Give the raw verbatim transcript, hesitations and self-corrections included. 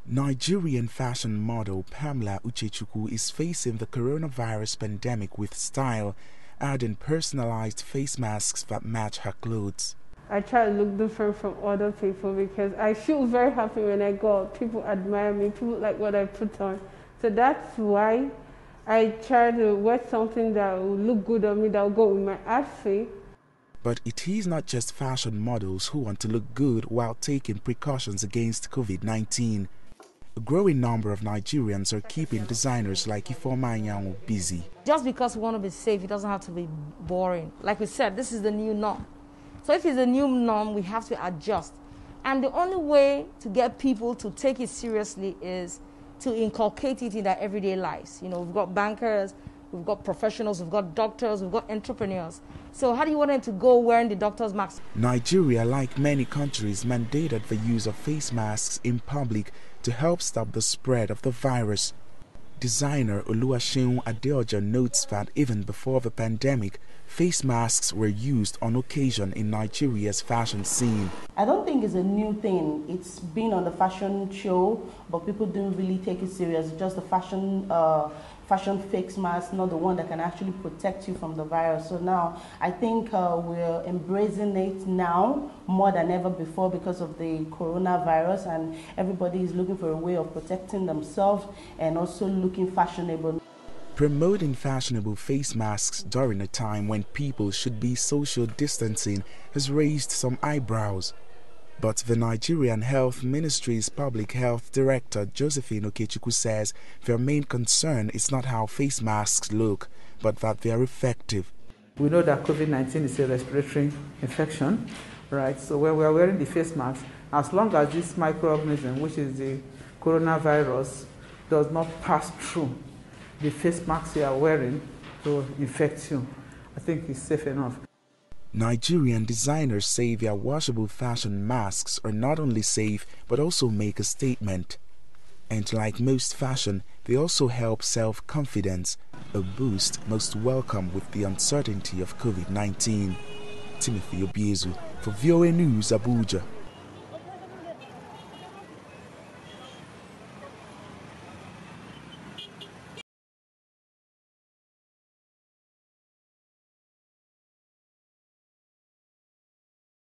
Nigerian fashion model Pamela Uchechukwu is facing the coronavirus pandemic with style, adding personalized face masks that match her clothes. I try to look different from other people because I feel very happy when I go out. People admire me, people like what I put on. So that's why I try to wear something that will look good on me, that will go with my outfit. But it is not just fashion models who want to look good while taking precautions against COVID nineteen. A growing number of Nigerians are keeping designers like Ifeoma Anyanwu busy. Just because we want to be safe, it doesn't have to be boring. Like we said, this is the new norm. So if it's a new norm, we have to adjust. And the only way to get people to take it seriously is to inculcate it in their everyday lives. You know, we've got bankers, we've got professionals, we've got doctors, we've got entrepreneurs. So how do you want them to go wearing the doctor's mask? Nigeria, like many countries, mandated the use of face masks in public to help stop the spread of the virus. Designer Oluwaseun Adeoja notes that even before the pandemic, face masks were used on occasion in Nigeria's fashion scene. I don't think it's a new thing. It's been on the fashion show, but people didn't really take it serious. It's just a fashion uh, fashion face mask, not the one that can actually protect you from the virus. So now I think uh, we're embracing it now more than ever before because of the coronavirus, and everybody is looking for a way of protecting themselves and also looking fashionable. Promoting fashionable face masks during a time when people should be social distancing has raised some eyebrows. But the Nigerian Health Ministry's Public Health Director Josephine Okechukwu says their main concern is not how face masks look, but that they are effective. We know that COVID nineteen is a respiratory infection, right? So when we are wearing the face mask, as long as this microorganism, which is the coronavirus, does not pass through the face mask you are wearing to infect you, I think it's safe enough. Nigerian designers say their washable fashion masks are not only safe but also make a statement. And like most fashion, they also help self-confidence, a boost most welcome with the uncertainty of COVID nineteen. Timothy Obiezu for V O A News, Abuja.